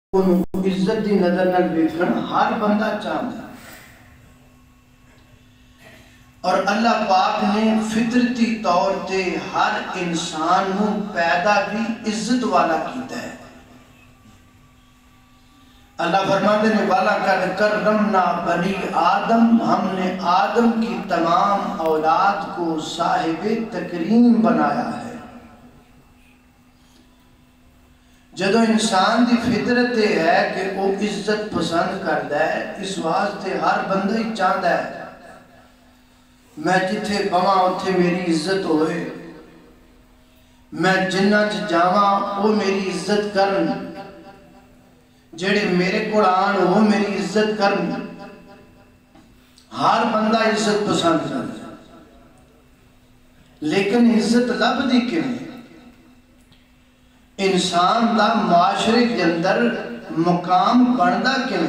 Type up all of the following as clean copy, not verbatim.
عزت دی نظر نال ویکھن ہر بندہ چاہتا، اور اللہ پاک نے فطرتی طور تے ہر انسان نو پیدا بھی عزت والا کیتا ہے۔ اللہ فرماتے ہیں وَلَقَدْ كَرَّمْنَا بَنِي آدم، ہم نے آدم کی تمام اولاد کو صاحب تکریم بنایا ہے۔ جدو انسان دی فطرت ہے کہ وہ عزت پسند کرتا ہے، اس واسطے ہر بندہ ہی چاہتا ہے میں جتھے بواں اتھے میری عزت ہوئے، میں جنہ جاواں وہ میری عزت کرن، جڑے میرے کو آن وہ میری عزت کرن۔ ہر بندہ عزت پسند کرتا ہے، لیکن عزت لب دی کیوں؟ انسان دا معاشرے کے اندر مقام بندا کیوں؟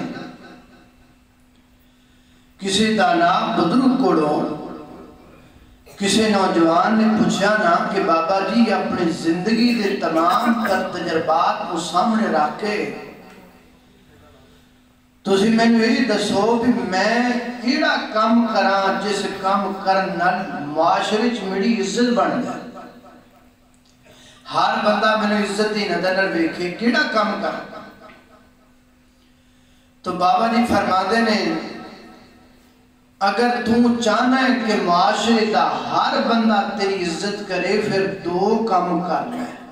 کسی دانا بزرگ کوڑوں کسی نوجوان نے پوچھا نا کہ بابا جی اپنی زندگی دے تمام تر تجربات کو سامنے رکھ کے تسی میں نے یہ دسو بھی میں کیڑا کام کراں جس کام کرن نال معاشرے چ میری عزت بن جائے۔ ہر بندہ میں نے عزت دی نظر نال ویکھے کیڑا کام کر، تو بابا جی فرماتے نے اگر تو چاہنا ہے کہ معاشرے دا ہر بندہ تیری عزت کرے پھر دو کام کرنا ہے۔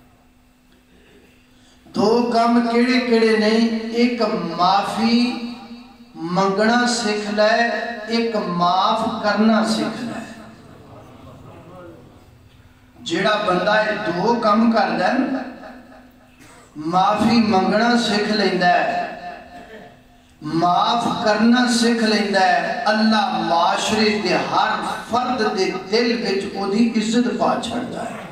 دو کام کیڑے کیڑے نہیں؟ ایک معافی منگنا سیکھ لے، ایک معاف کرنا سیکھ لے۔ جیڑا بندہ ہے دو کام کردا ہے، معافی منگنا سیکھ لیندا ہے، معاف کرنا سیکھ لیندا ہے، اللہ معاشرے دے ہر فرد دے دل وچ اودی عزت پا چھڑدا ہے۔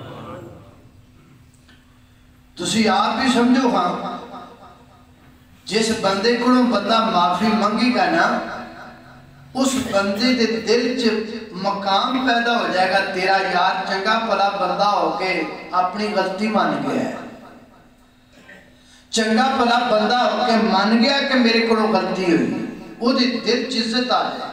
تسی آپ بھی سمجھو ہاں، جس بندے کو بندہ معافی منگی گا نا، اس بندے دے دل چ مقام پیدا ہو جائے گا، تیرا یار چنگا پلا بندہ ہو کے اپنی غلطی مان گیا ہے، چنگا پلا بندہ ہو کے مان گیا کہ میرے کو غلطی ہوئی، وہ دل چ عزت آ جائے۔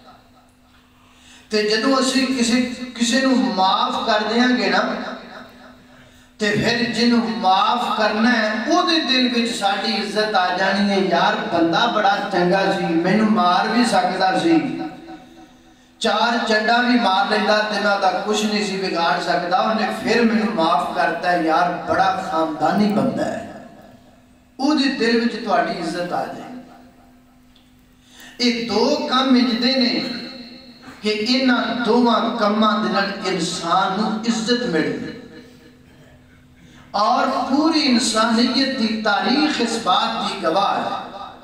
تے جدو اسی کسی نو معاف کر دیاں گے نا، تے پھر جنو معاف کرنا ہے وہ دل وچ ساڈی عزت آ جانی ہے، یار بندہ بڑا چنگا سی، مینوں مار بھی سکدا سی، چار چنڈا بھی مار لینا تے میں دا کچھ نہیں سی بگاڑ سکدا، انہیں پھر مینوں معاف کرتا ہے، یار بڑا خاندانی بندہ ہے، وہ دل وچ تہاڈی عزت آ جائے۔ یہ دو کام اجدے نے کہ انہاں دوواں کماں دے نال انسان نوں عزت ملے، اور پوری انسانیت دی تاریخ اس بات دی گواہ ہے۔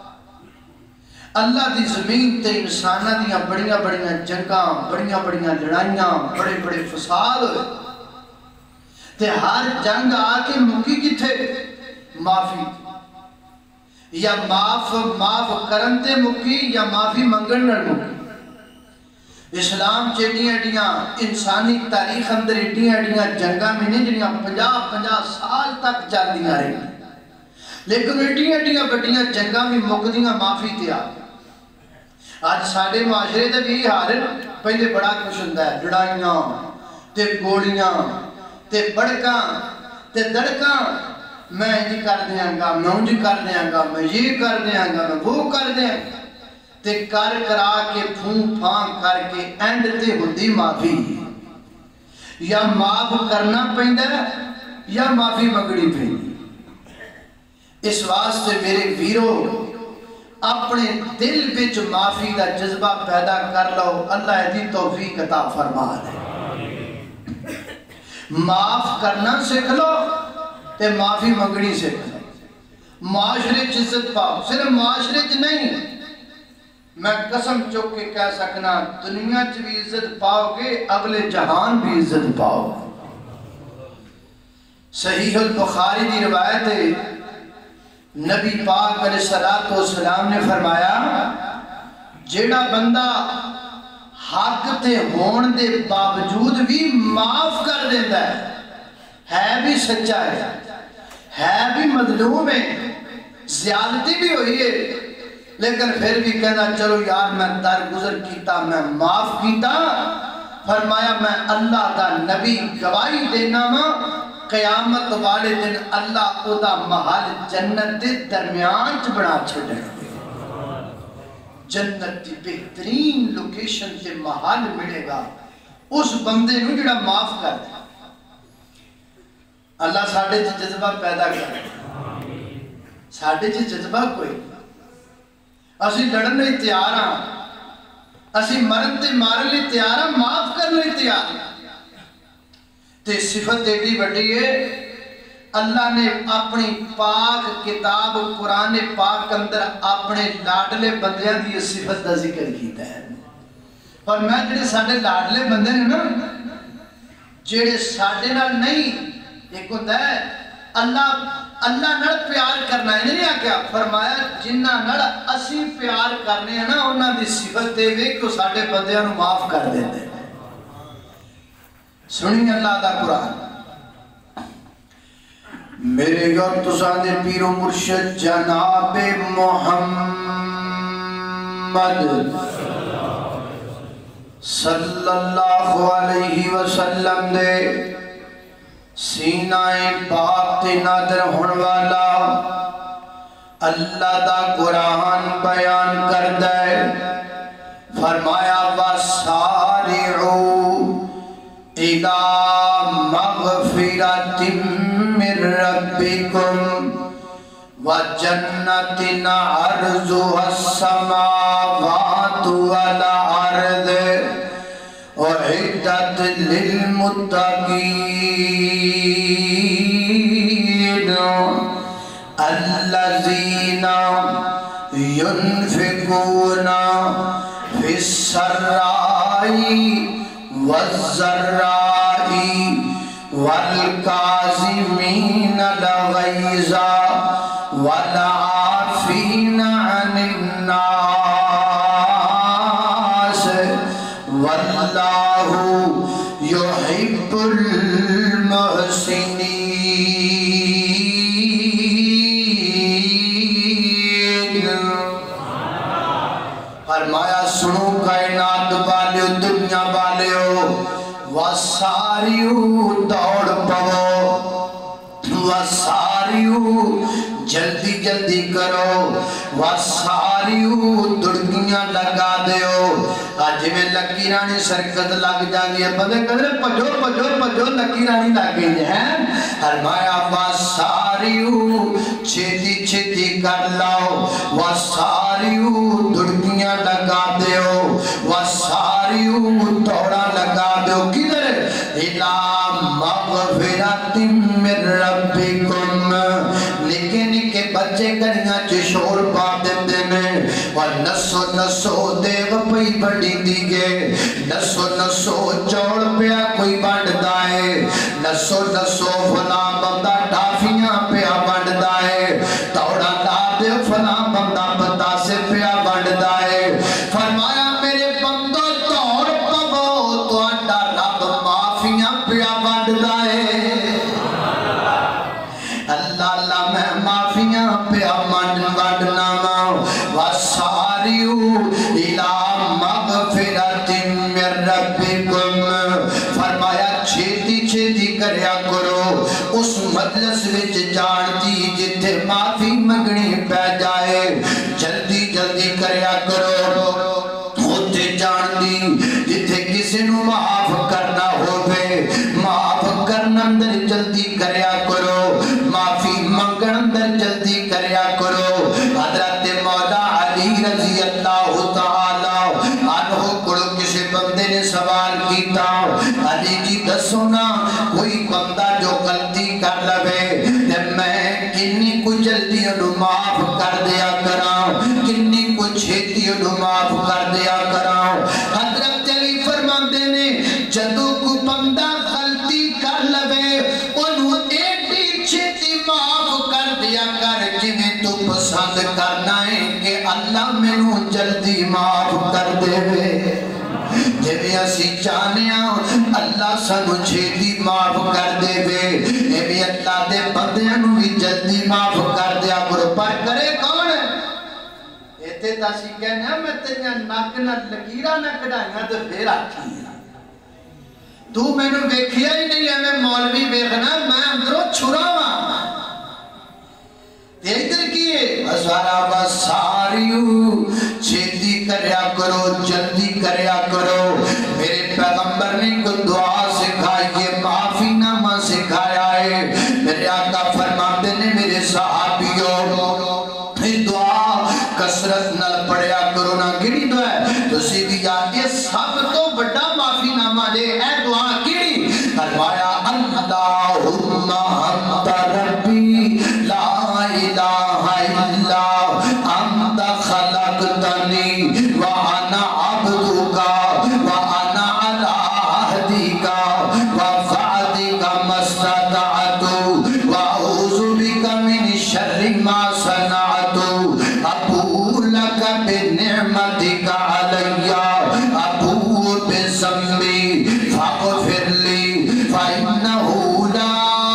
اللہ دی زمین تے انسانہ دیاں بڑیاں بڑیاں جنگاں، بڑیاں بڑیاں لڑائیاں، بڑے بڑے فساد ہوئے، تے ہر جنگ آ کے مکی کتھے؟ معافی، یا معاف کرن تے مکی یا معافی منگن نہ مکی۔ اسلام چیڑیاں ایڈیاں انسانی تاریخ اندر ایڈیاں جنگاں میں نہیں جنیاں 50 سال تک چل دیا رہی، لیکن ایڈیاں بڑیاں جنگاں میں مقدیاں معافی تیا۔ آج ساڑھے معاشرے دے بھی حال پہلے بڑا کچھ ہوندہ ہے، لڑائیاں تے گوڑیاں تے بڑکاں تے دڑکاں، میں یہ کر دیاں گا، میں انجی کر دیاں گا، میں یہ کر دیاں گا، میں وہ کر دیاں گا، تے کر کرا کے پھون پھان کر کے اینڈ تے ہوندی معافی، یا معاف کرنا پہندہ ہے یا معافی مگڑی پہندی۔ اس واسطے میرے ویرو اپنے دل بچ معافی دا جذبہ پیدا کر لو، اللہ دی توفیق عطا فرما دے۔ معاف کرنا سکھ لو تے معافی مگڑی سکھ لو، معاشرے عزت پاؤ، صرف معاشرے نہیں، میں قسم چوک کے کہہ سکنا دنیا چ بھی عزت پاؤ گے، اگلے جہان بھی عزت پاؤ گے۔ صحیح البخاری دی روایت ہے، نبی پاک علیہ السلام نے فرمایا جیڑا بندہ حق تے ہون دے باوجود بھی معاف کر دیتا ہے بھی سچا ہے بھی مظلوم ہے، زیادتی بھی ہوئی ہے لیکن پھر بھی کہنا چلو یار میں درگزر کیتا میں معاف کیتا فرمایا میں اللہ دا نبی گواہی دینا وا قیامت والے دن اللہ او دا محل جنت دے درمیان چ بنا چھڑے جنت دی بہترین لوکیشن تے محل ملے گا اس بندے نو جڑا معاف کر دے اللہ ساڑھے جذبہ پیدا کر ساڑھے جذبہ کوئی اسی لڑن لئی تیار ہاں اسی مرن تے مارن لئی تیار ہاں معاف کرنے لئی تیار تے صفت ایڈی بڑی ہے اللہ نے اپنی پاک کتاب قرآن پاک اندر اپنے لاڈلے بندیاں دی صفت دا ذکر کیتا ہے اور میں جڑے ساڑھے لاڈلے بندے نے نا جڑے ساڑھے نال نہیں ایک ہوتا ہے اللہ نڑ پیار کرنا ہے نہیں آکیا فرمایا جنہ نڑ اسی پیار کرنے ہیں نا انہاں دی صفت دے وے کہ ساڑھے بندیاں نو معاف کر دیتے ہیں سنیں اللہ دا قرآن میرے اور تسانے پیر و مرشد جناب محمد صلی اللہ علیہ وسلم دے سینہ پاک تے نادر ہون والا اللہ دا قرآن بیان کر دے فرمایا وَسَارِعُوا إِلَى مَغْفِرَةٍ مِّن رَبِّكُمْ وَجَنَّةٍ عَرْضُهَا السَّمَاوَاتُ وَالْأَرْضُ أُعِدَّتْ لِلْمُتَّقِينَ الَّذِينَ يُنْفِقُونَ فِي السَّرَّاءِ وَالضَّرَّاءِ وَالْكَاظِمِينَ الْغَيْظَ وَالْعَافِينَ عَنِ النَّاسِ وَاللَّهُ يُحِبُّ الْمُحْسِنِينَ فرمایا سنو کائنات والے دنیا والے ہو وَسَارِعُوا دوڑ پاؤ وَسَارِعُوا جلدی جلدی کرو وَسَارِعُوا دڑکیاں لگا دیو آج میں لکی رانی سرکت لگ جانی ہے بندے قدر پجو پجو پجو لکی رانی لگ گئی ہے فرمایا وَسَارِعُوا چھتی چھتی کر لاؤ وَسَارِعُوا دڑکیاں لگا دیو وَسَارِعُوا دوڑا لگا دیو کدھر إِلَى مَغْفِرَةٍ مِّن رَبِّكُمْ لیکن کے بچے کریاں چے شور پا دیتے میں اور نسو نسو دیو پئی بڑی دیگے نسو نسو چوڑ پیا کوئی بڑھ دائے نسو نسو فلاں بندہ ڈافیاں پیا بڑھ دائے توڑا لا دے فلاں بندہ بتا سے پیا بڑھ دائے فرمایا میرے بندو توڑ پاو تو انڈا رب معافیاں پیا بڑھ دائے اللہ اللہ میں معافیاں پیا بڑھنا وَسَارِعُوا إِلَى مَغْفِرَةٍ مِّن رَبِّكُمْ فرمایا چھیتی چھیتی کریا کرو اس مجلس وچ جان دی جتھے معافی منگنی پہ جائے جلدی جلدی کریا کرو ہوتے جان دی جتھے کسی نو معاف کرنا ہوئے معاف کرنا اندر جلدی کریا کرو معافی منگن اندر جلدی کریا کرو حضرت مولا علی رضی اللہ تعالی عنہ کڑو کسی بندے نے سوال کیتا علی جی دسونا کوئی بندہ جو غلطی کر لبے میں کنی کو جلدی انہوں معاف کر دیا کراؤں کنی کو چھیتی انہوں معاف کر دیا کراؤں حضرت علی فرماندے نے جدو کو بندہ غلطی کر لبے انہوں ایڈی چھیتی معاف کر دیا کر جنہیں تو پسند کرنا ہے کہ اللہ میں نو جلدی معاف کر دے وے جب اسی چاہنیاں اللہ سنو چھیتی معاف کر دے وے اے بھی اللہ دے بندیاں نو بھی جلدی معاف کر دیا کرو پر کرے تا سی کہنا میں تیریاں نک نہ لکیرہ نہ کڑائیاں تو پھر آکھی تو میں نے ویکھیا ہی نہیں ہے میں مولوی ویکھنا میں اندروں چھڑا ہوا ادھر کیے ہزارہ وساریو چھیتی کریا کرو جلدی کریا کرو میرے پیغمبر نے کو دعا سکھائی ہے معافی نامہ سکھایا ہے میرے آقا فرماتے نے میرے صحابیوں دعا کسرت نہ پڑھیا کرو نہ گڑی دعا ہے تو سیدھی یہ سب تو بڑا معافی نامہ دے اے دعا گڑی فرمایا اللہم انت ربی لا الہ الا انت خلقتنی وانا عبدک وانا علی عہدک ووعدک ما استطعت واعوذ بک من شر ما صنعت ابوء لک بنعمتک علی ابوء بذنبی فاغفر لی فإنہ لا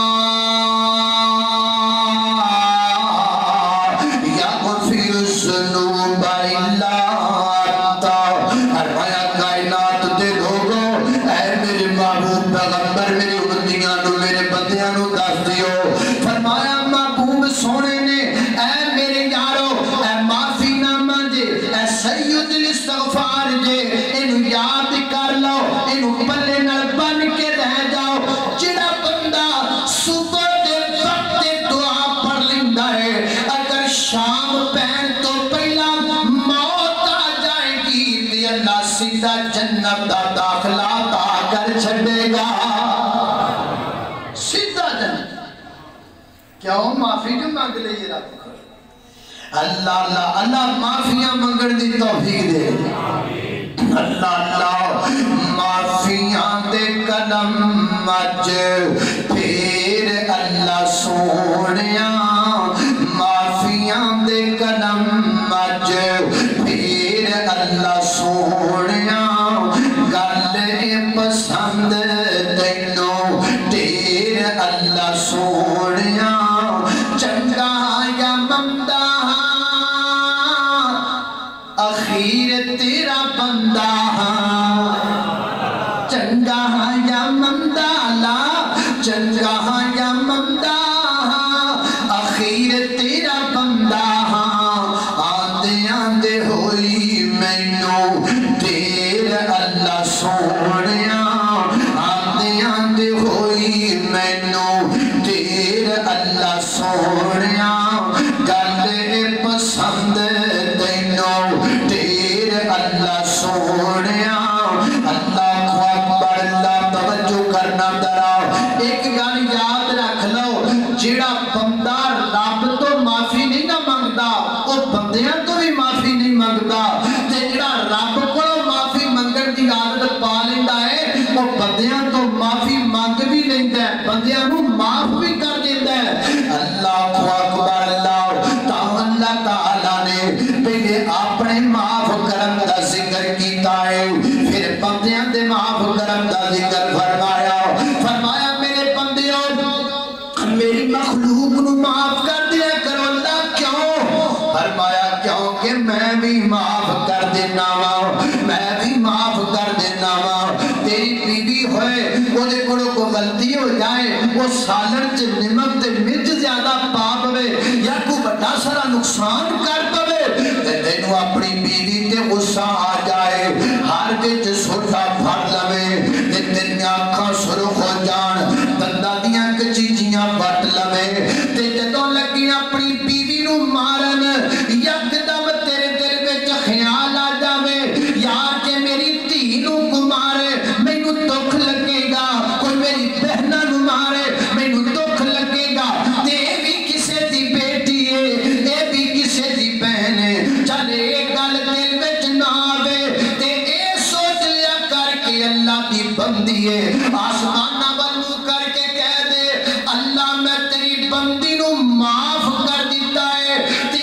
یغفر الذنوب الا انت فرمایا کائنات دے لوگوں اے میرے محبوب پیغمبر میری امتیاں نو میرے بندیاں نو دس دیو فرمایا محبوب سونے نے اے میرے یارو اے معافی نامہ دے اے سید الاستغفار دے انہوں یاد کر لو انہوں پلے نال بن کے رہ جاؤ جڑا بندہ صبح دے وقت دعا پڑھ لیندا ہے اگر شام پہن تو پہلا موت آ جائے گی تے اللہ سیدھا جنت دا داخلہ عطا کر چھڑے گا سیدھا جنت کیوں معافی کیوں مانگ لئیے رب اللہ معافیاں منگن دی توفیق دے اللہ معافیاں دے قدم مج پھر اللہ سونیاں معافیاں دے قدم مج پھر اللہ سونیاں گل پسند تینوں تیر اللہ سونیاں چنگا یا ممدہ اخیر تیرا بندہ چنگا یا ممدہ لا چنگا یا ممدہ اخیر تیرا بندہ آندے آندے ہوئی مینوں تیر اللہ سونیاں آندے آندے ہوئی مینوں تیر اللہ سونیاں گل پسند تینوں تیر اللہ سونیاں اللہ کو اکبر اللہ توجہ کرنا درا ایک گل یاد رکھ لو جڑا بندہ رب تو معافی نہیں نہ منگدا وہ بندیاں تو بھی معافی نہیں منگدا تے جڑا رب کو معافی منگن دی عادت پا لیندا ہے وہ بندیاں تو معافی منگ بھی لیندا ہے بندیاں نو معاف بھی کر دیندا ہے اللہ کو اکبر اللہ تعالیٰ نے پہلے اپنے معاف کرم دا ذکر کیتا ہے پھر بندیاں دے معاف کرم دا ذکر فرمایا میرے بندیوں میری مخلوق نو معاف کر دیا کرو اللہ کیوں فرمایا کیونکہ میں بھی معاف کر دینا وا میں بھی معاف کر دینا وا تیری بیوی ہوئے وہ دے کو غلطی ہو جائے وہ سالن چ نمک تے مرچ زیادہ پا پوے یا کو بڑا سارا نقصان کر پوے تے تینوں اپنی بیوی تے غصہ آ جائے ہر وچ سوٹا پھڑ لوے تے تیریاں اکھاں سرخ ہو جان دنداں دیاں کچیچیاں وٹ لوے تے جدوں لگی اپنی بیوی نو مارن یکدم تیرے دل وچ خیال آ جاوے یار کہ میری دھی نو کو مارے مینوں دکھ لگے گا کوئی میری بہناں نو مارے مینوں دکھ لگے گا تے بھی کسے دی بیٹی ہے اے بھی کسے دی بہن ہے چل ایک گل دل وچ نہ آوے تے اے سوچ لیا کر کے اللہ دی بندی ہے آسماناں ول منہ کر کے کہہ دے اللہ میں تیری بندی نو معاف کر دیتا ہے تے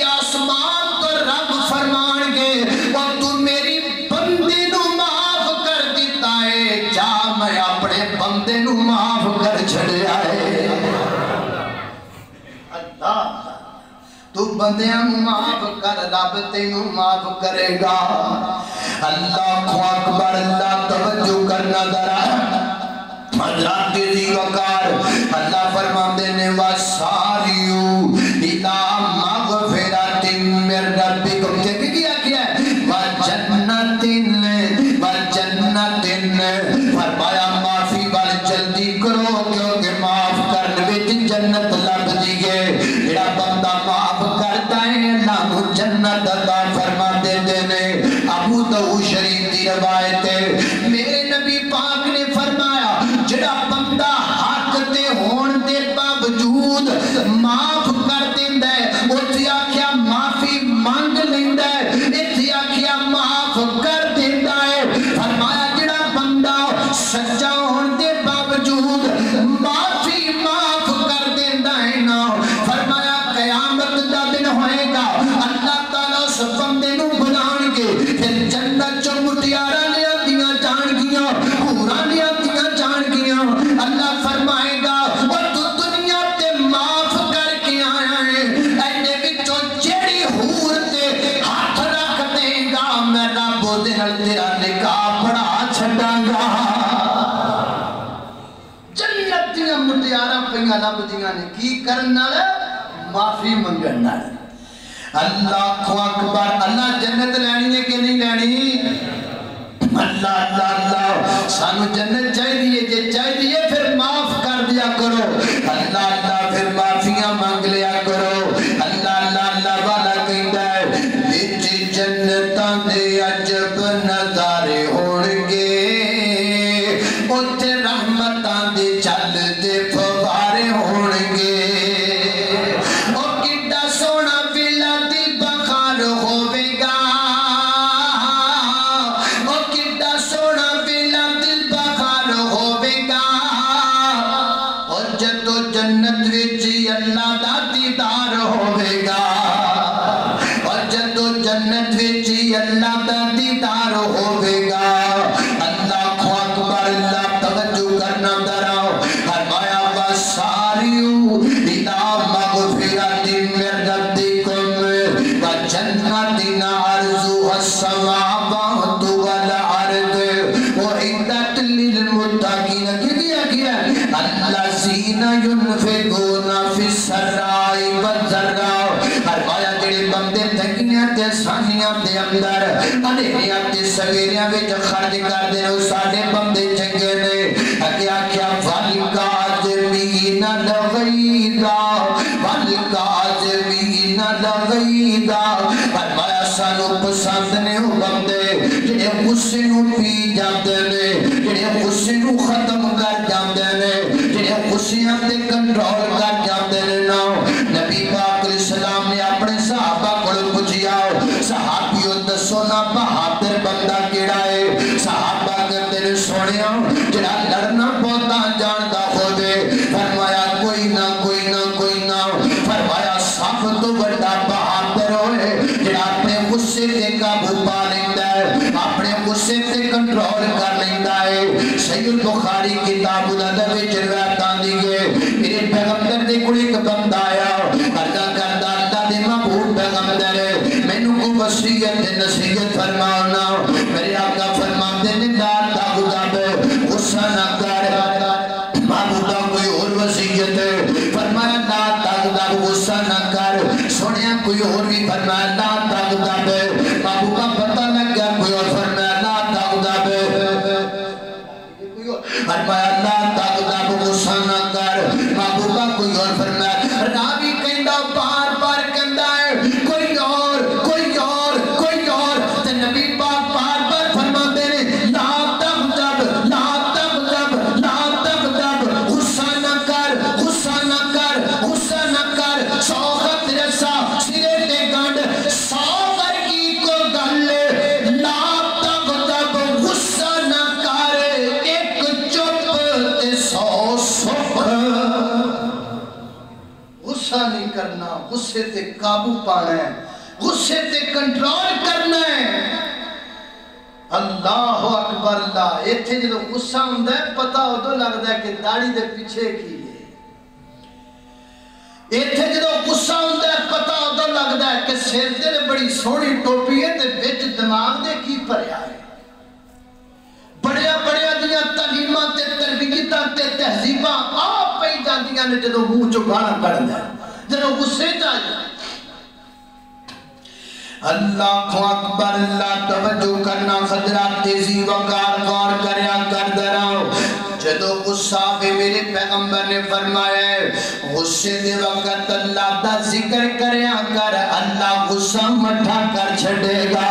تو بندیاں معاف کر رب تینوں معاف کرے گا اللہ اکبر اللہ توجہ کرنا ذرا حضرات دی وقار اللہ فرماندے نے واساریو الی مغفرۃ من ربکم کیا ہے وجنت فرمایا معافی وال جلدی کرو کیونکہ معاف کرنے وچ جنت لب دی ہے جڑا بندہ معاف کرتا ہے اللہ کو جنت عطا فرما دیندے نے ابو داؤد شریف دی روایت ہے میرے نبی پاک نے فرمایا جڑا بندہ حق تے ہون دے باوجود معاف کر دیندا ہے اوتھے آکھیا معافی مانگ لیندا ہے ایتھے آکھیا معاف کر دیندا ہے فرمایا جڑا بندہ سچا ہون دے باوجود معافی معاف کر دیندا ہے نا فرمایا قیامت دا دن ہوئے گا اللہ تعالیٰ اس بندے نو بلان کے پھر جنت چوں مٹیاراں لیا دیاں جان گیاں حوراں لیا دیاں جان گیاں اللہ فرمائے گا اور تو دنیا تے معاف کر کے آیا ہے اینے وچوں جیڑی حور تے ہاتھ رکھ دے گا میں رب دے نال تیرا نکاح پڑھا چھڈاں گا جنت دیاں مٹیاراں پئیاں لبدیاں نے کی کرن نال معافی منگن نال اللہ اکبر اللہ جنت لینی ہے کہ نہیں لینی اللہ اللہ اللہ سانو جنت چاہیے جے چاہیے پھر معاف کر دیا کرو اللہ اللہ پھر معافیاں مانگ لیا کرو اللہ اللہ اللہ والا کہندا ہے وچ جنتاں دے عجب نظارے ہون گے اوتھے رحمتاں دے چل دے فوارے ہون گے او کڈا سونا ویلا دی بخار ہوے گا او کڈا سونا ویلا دی بخار ہوے گا اور جدو جنت وچ اللہ دا دیدار ہوے گا اور جدو جنت وچ اللہ دا دیدار ہوے گا اللہ اکبر اللہ توجہ کرنا ذرا فرمایا وساریو الی مغفرۃ من ربکم وجنۃ عرضها السماوات والارض اعدت للمتقین کیا الذین ينفقون فی السراء والضراء فرمایا جڑے بندے تنگیاں تے آسانیاں دے اندر اندھیریاں تے سویریاں وچ خرچ کردے نے ساڈے بندے چنگے نے اگے آکھیا والکاظمین الغیظ والکاظمین الغیظ فرمایا سانو پسند نے او بندے جڑے غصے نو پی جاندے نے جڑے غصے نو ختم کر جاندے نے جڑے غصیاں تے کنٹرول کر جاندے نے نا نبی پاک علیہ السلام نے اپنے صحابہ کول پوچھیا صحابیو دسو نا بہادر بندہ کیڑا ہے صحابہ کہندے نے سونیا جڑا لڑنا بہتا جاندا ہوے فرمایا کوئی نہ کوئی نہ کوئی نہ فرمایا سب تو بڑا بہادر ہوئے جڑا اپنے غصے تے قابو پا لیندا ہے اپنے غصے تے کنٹرول کر لیندا ہے صحیح البخاری کتاب الادب وچ روایت آندی ہے میرے پیغمبر دے کول ایک بندہ آیا عرض کردا اللہ دے محبوب پیغمبر مینوں کو وصیت تے نصیحت فرمانا میرے آقا فرماندے نے لا تغضب غصہ نہ کر محبوبہ کوئی اور وصیت فرمایا لا تغضب غصہ نہ کر سنیا کوئی اور بھی فرمایا لا تغضب محبوبہ پتہ لگ گیا کوئی اور فرمایا لا تغضب فرمایا لا تغضب غصہ نہ کر محبوبہ کوئی اور فرمایا راوی کہندا بار بار کہندا ہے کوئی اور کوئی اور کوئی اور تے نبی پاک بار بار فرماندے نے لا تغضب لا تغضب لا تغضب غصہ نہ کر غصہ نہ کر غصہ نہ کر سوخت رسا سرے تے گنڈ سو ورگی کو گل لا تغضب غصہ نہ کر ایک چپ تے سو سکھ غصہ نہیں کرنا غصے تے قابو پانا ہے غصے تے کنٹرول کرنا ہے اللہ اکبر اللہ ایتھے جدو غصہ ہوندا ہے پتہ ادو لگدا ہے کہ داڑھی دے پیچھے کی ہے ایتھے جدو غصہ ہوتا ہے پتہ ہوتا لگتا ہے کہ سر تے بڑی سونی ٹوپی ہے تے وچ دماغ دے کی پریا ہے بڑیا بڑیا دیاں تعلیمات تے تربیتاں تے تہذیباں آپ پئی جاندیاں نے جدو منہ چوں گانا کڑدا ہے جدو غصے چ آ جائے اللہ اکبر اللہ توجہ کرنا حضرات تیزی وقار غور کریا کر دراؤ جدو غصہ پہ میرے پیغمبر نے فرمایا ہے غصے دے وقت اللہ دا ذکر کریا کر اللہ غصہ مٹھا کر چھڑے گا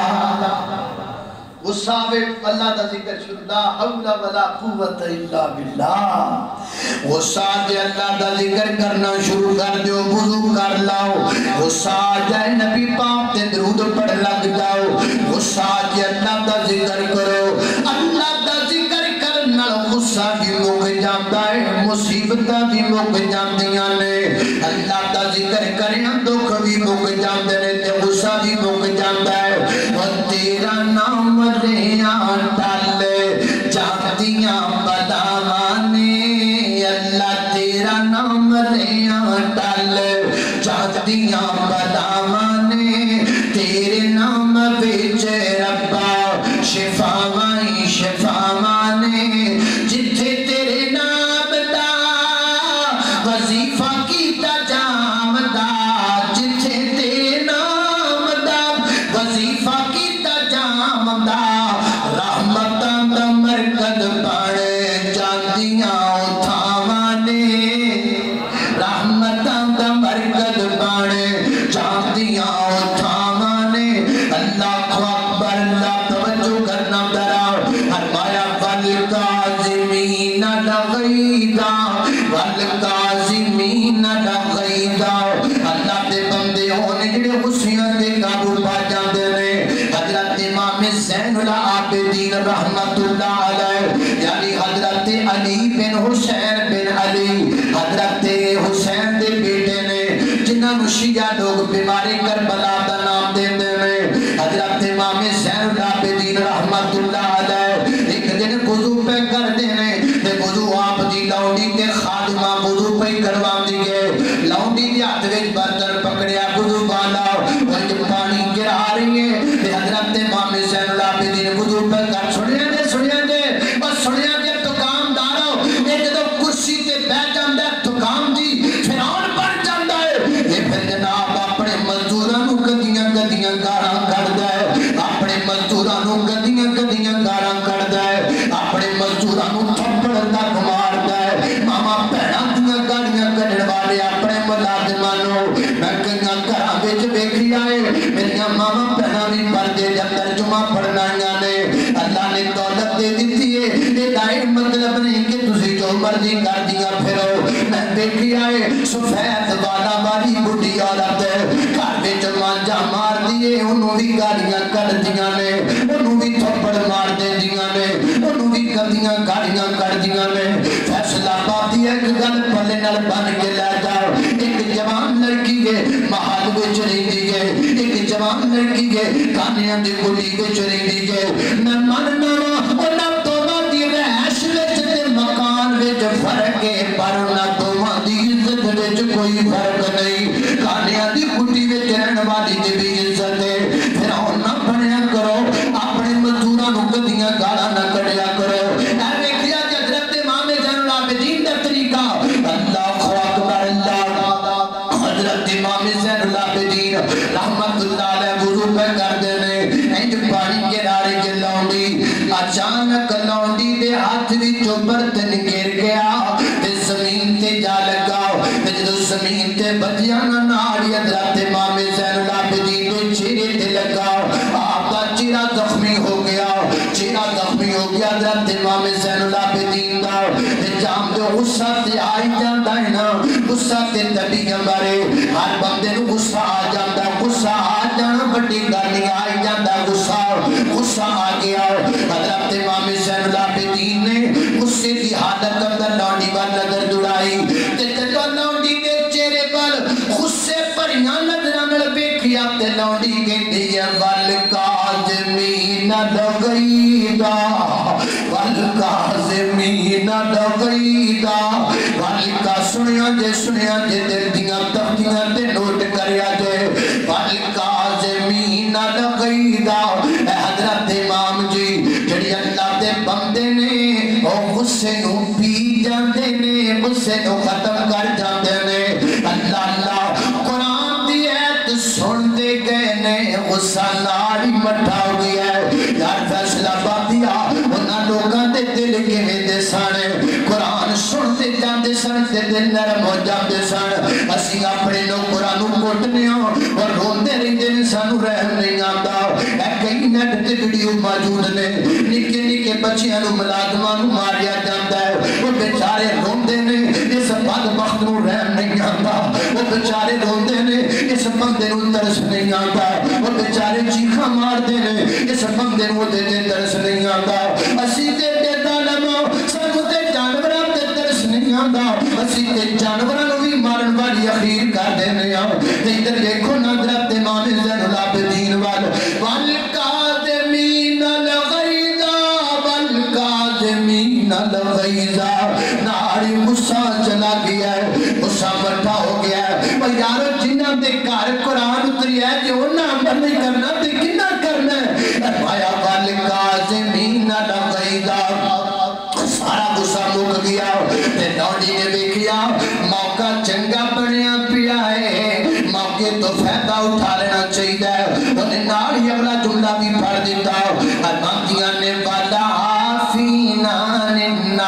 غصہ پہ اللہ دا ذکر شروع لا حول ولا قوت الا باللہ غصہ دے اللہ دا ذکر کرنا شروع کر دیو وضو کر لاؤ غصہ جائے نبی پاک تے درود پڑھ لگ جاؤ غصہ دے اللہ دا ذکر کرو اللہ دا ذکر کرنا غصہ بھی مک جاتا ہے مصیبتہ بھی مک جاندیاں نے اللہ دا ذکر کرنا دکھ بھی مک جاندے نے تے غصہ بھی مک جاتا ہے اور تیرا نام ریاں ڈال جاتیاں بلاوانے اللہ تیرا نام ریاں ڈال جاتیاں بلاوانے تیرے نام بیچ ربا شفاوائی شفاوانے جتھے تیرے نام دا وظیفہ کیتا جام دا جتھے تیرے نام دا وظیفہ کیتا جام دا رحمتاں دا مرکز پاڑے جاندیاں اتھاوانے رحمتاں دا مرکز پاڑے جاندیاں اتھاوانے اللہ اکبر اللہ توجہ کرنا دراؤ فرمایا والکاظمین الغیظ والکاظمین الغیظ اللہ دے بندے ہونے جڑے غصیاں تے قابو پا جاندے نے حضرت امام زین العابدین رحمت اللہ علیہ یعنی حضرت علی بن حسین بن علی حضرت حسین دے بیٹے نے جنہاں نو شیعہ لوگ بیماری کربلا دا نام دیندے نے حضرت امام زین العابدین رحمت اللہ علیہ ایک دن وضو پہ کر دینے تے وضو آپ دی لونڈی تے خادمہ وضو پہ کروا دیئے لونڈی دی ہاتھ وچ برتن پکڑیا وضو بالا وجہ پانی گرا رہی ہے تے حضرت امام زین العابدین وضو پہ کر سنیا دے بس سنیا دے تو کام دارو یہ جدو کرسی تے بیٹھ جاندہ ہے تو کام دی فرعون بن جاندہ ہے یہ پھر جناب اپنے مزدورانوں گدیاں گدیاں گاراں کردہ ہے اپنے مزدورانوں گدیاں گدیاں گاراں کردہ ہے اپنے مزدورانوں تھپڑ تک ماردہ ہے ماما پہنا دیاں گاڑیاں کڑن والے اپنے ملازمانوں میں کہاں گھراں وچ ویکھی آئے میریاں ماما پہنا بھی پردے جب ترجمہ پڑھنا نے اللہ نے دولت دے دیتی ہے یہ دائر مطلب نہیں کہ تسی جو مرضی کر دیا پھرو میں دیکھی آئے سفید والا والی بڑی عورت ہے گھر وچ مانجا مار دیے انہوں بھی گاڑیاں کر دیا نے انہوں بھی تھپڑ مار دے دیا نے انہوں بھی گاڑیاں کر دیا نے فیصلہ باتی ہے کہ گل پلے نال بن کے لے جاؤ ایک جوان لڑکی ہے محل وچ رہندی ہے ایک جوان لڑکی ہے کانیاں دی گلی وچ رہندی ہے میں مننا انہاں دوواں دی رہائش وچ تے مکان وچ فرق ہے پر انہاں دوواں دی عزت وچ کوئی فرق نہیں کانیاں دی گلی وچ رہن والی دی بھی عزت ہے پھر نہ بنیا کرو اپنے مزدوراں نوں گدیاں گالاں نہ کڈیا کرو اے ویکھیا تے حضرت امام زین العابدین دا طریقہ اللہ اکبر اللہ حضرت امام زین العابدین رحمت اللہ علیہ وضو پہ کر دینے انج پانی کے رارے کے لونڈی اچانک لونڈی دے ہاتھ بھی جو برتن گر گیا تے زمین تے جا لگا تے جو زمین تے بدیانا ناڑی حضرت امام زین العابدین دے چیرے تے لگا آپ کا چیرہ زخمی ہو گیا حضرت امام زین العابدین دا تے جام دے غصہ تے آئی جاندہ ہے نا غصہ تے تبھی ہمارے ہر بندے نو غصہ آ جاندہ غصہ آ جانا بڑی گالی آئی جاندہ غصہ آ گیا حضرت امام زین العابدین نے غصے کی حالت اندر لونڈی پر نظر دوڑائی تے جدو لونڈی نے چہرے پر غصے پر یہاں نظرہ مل بیکھیا تے لونڈی کہتے ہیں والکاظمین الغیظ والکاظمین الغیظ والکا سنیا جے دل دیاں تب سنتے گئے نے غصہ ناری مٹھا ہو گیا ہے یار فیصلہ بادیا انہاں لوگاں دے دل کے دے سانے قرآن سنتے جاندے سن تے دل نرم ہو جاندے سن اسی اپنے لوگ قرآن کوٹنے اور روندے رہندے نے سانو رحم نہیں آتا اے کئی نیٹ تے ویڈیو موجود نے نکے نکے بچیاں نو ملازماں نو ماریا جاندا ہے وہ بیچارے روندے نے اس بدبخت نو رحم نہیں آتا وہ بیچارے روندے نے اس بندے نو ترس نہیں آتا وہ بیچارے چیخاں مار دے نے اس بندے نو دے ترس نہیں آتا اسی تے ظالماں سانو تے جانوراں تے ترس نہیں آتا اسی تے جانوراں نو بھی مارن والی اخیر کر دینے آ تے ادھر دیکھو نا حضرت امام زین العابدین والکاظمین الغیظ والکاظمین الغیظ ناری غصہ چلا گیا ہے غصہ مٹھا ہو گیا ہے اور یارو جنہاں دے گھر قرآن اتری ہے جو انہاں عمل نہیں کرنا تے کنا کرنا ہے فرمایا والکاظمین الغیظ سارا غصہ مک گیا تے لوڈی نے دیکھیا موقع چنگا بنیا پیا ہے موقع تو فائدہ اٹھا لینا چاہیے انہیں نال ہی اگلا جملہ بھی پڑھ دیتا ارماندیاں نے والا آفینا الناس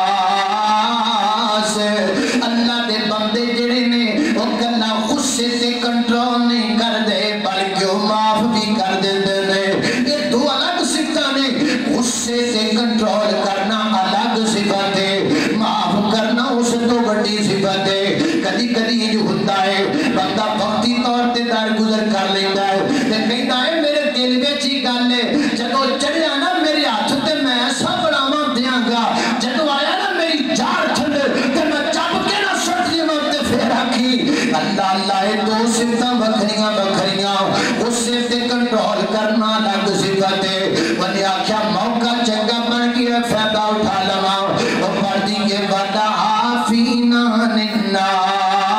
اللہ دے بندے جڑے نے وہ گلا غصے سے کنٹرول نہیں کر دے بلکہ وہ معاف بھی کر دے نے یہ دو الگ صفتاں نے غصے سے کنٹرول کرنا الگ صفت ہے معاف کرنا اس تو بڑی صفت ہے کدی کدی جو ہوتا ہے بندہ وقتی طور تے در گزر کر لیتا ہے تے کہتا ہے میرے دل وچ ہی گل ہے جدوں چڑھیا نا میرے ہاتھ تے میں ایسا بڑاواں دیاں گا جدوں آیا نا میری جان تھلے تے میں چپ کے نہ سٹ دیواں تے پھر آکھی اللہ اللہ اے دو صفتاں بکھریاں بکھریاں اس سے کنٹرول کرنا الگ صفت ہے بندے آکھیا موقع چنگا بن گیا فائدہ اٹھا لواں او پڑھ دی کے وعدہ آفینا الناس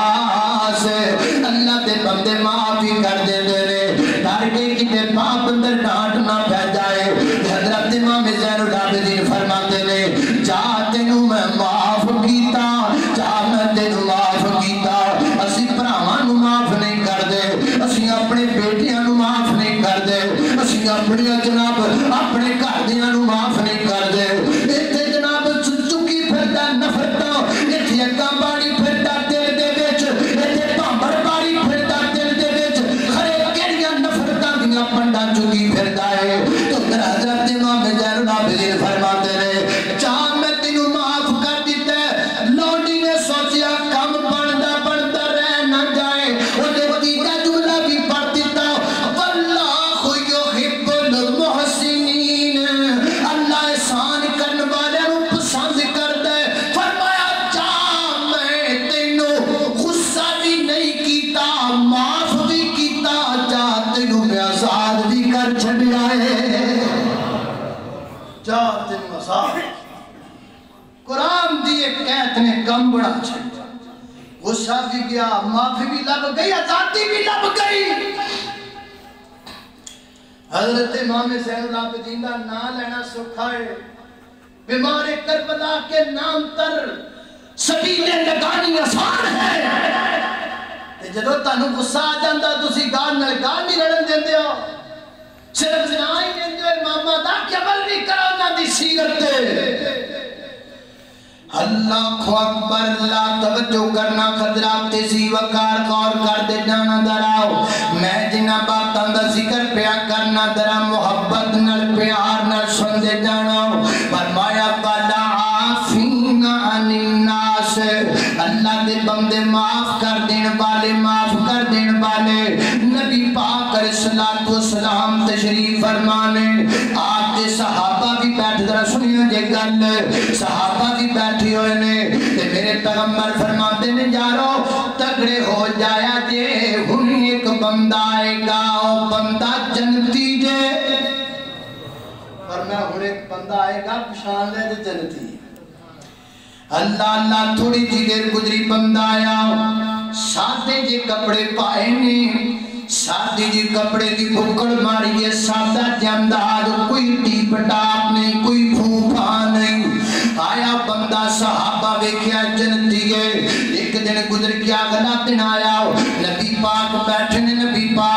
اللہ دے بندے معافی کر دے دے رے ڈر کے کتے پاپ اندر ڈانٹ نہ پہ جائے حضرت امام زین العابدین فرماتے نے جا تینوں میں معاف کیتا جا میں تینوں معاف کیتا اسی پراواں نو معاف نہیں کر دے اسی اپنے بیٹیاں نو معاف نہیں کر دے اسی اپنے جناب اپنے گھر دیاں نو معاف نہیں کر دے ایتھے جناب چکی پھردا نفرتاں ایتھے اگاں باڑی پھردا دل دے وچ ایتھے بھامبڑ باڑی پھردا دل دے وچ کھڑے کیڑیاں نفرتاں دیاں پنڈاں چکی پھردا ہے تو حضرت امام زین العابدین فرماتے نے چاہ میں تینوں معاف کر دیتا ہے لوڈی نے سوچیا کم بندا رہ نہ جائے وہ دے تیجا جملہ بھی پڑھ دیتا واللہ یحب المحسنین اللہ احسان کرنے والے نو پسند کرتا ہے فرمایا چاہ میں تینوں غصہ بھی نہیں کیتا معاف بھی کیتا چاہ تینوں میں آزاد بھی کر چھڑیا ہے چاہ تینوں آزاد قرآن دیئے قید نے کم بڑا چھڑیا غصہ بھی گیا معافی بھی لب گئی آزادی بھی لب گئی حضرت امام زین العابدین دا نام لینا سکھا ہے بیمار کربلا کے نام تر سبیلیں لگانی آسان ہے جدو تانوں غصہ آ جاندا تسی گال نال گال نہیں لڑن دیندے ہو صرف سنا ہی دیندے ہو اماماں دا کہ عمل بھی کرو انہاں دی سیرت تے اللہ اکبر اللہ توجہ کرنا خضرات تیزی وقار غور کر دے جانا دراؤ میں جنہ باتاں دا ذکر پیا کرنا درا محبت نل پیار نل سن دے جانا فرمایا والا عافینا عن الناس اللہ دے بندے معاف کر دین والے معاف کر دین والے نبی پاک علیہ الصلوۃ والسلام تشریف فرمانے آپ کے صحابہ بھی بیٹھ ذرا سنیو جے گل صحابہ بھی بیٹھے ہوئے نے تے میرے پیغمبر فرماتے نے یارو تگڑے ہو جایا جے ہن ایک بندہ آئے گا او بندہ جنتی جے فرمایا ہن ایک بندہ آئے گا پہچان لے تے جنتی اللہ اللہ تھوڑی جی دیر گزری بندہ آیا سادے جے کپڑے پائے نے سادے جی کپڑے دی بھکڑ ماری ہے سادہ جانداد کوئی ٹیپ ٹاپ نہیں کوئی پھوپا نہیں آیا بندہ صحابہ ویکھیا جنتی ہے ایک دن گزر کیا غلط دن آیا نبی پاک بیٹھے نے نبی پاک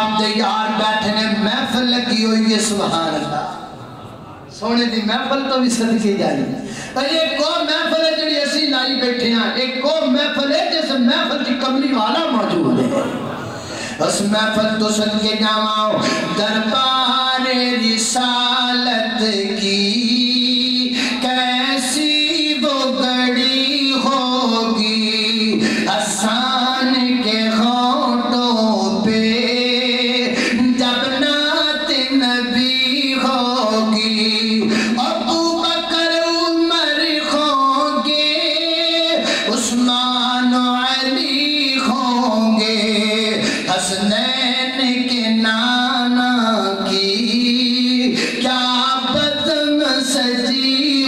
سونے دی محفل تو بھی صدقے جاری ایک کو محفل ہے جڑی اسی لائی بیٹھے ہیں ایک کو محفل ہے جس محفل کی کملی والا موجود ہے اس محفل تو صدقے جاؤں دربار رسالت کی کیسی وہ گڑی ہوگی حسان کے ہونٹوں پہ جب نعت نبی ہوگی ابو بکر عمر ہوں گے عثمان و علی ہوں گے حسنین کے نانا کی کیا بدن سجی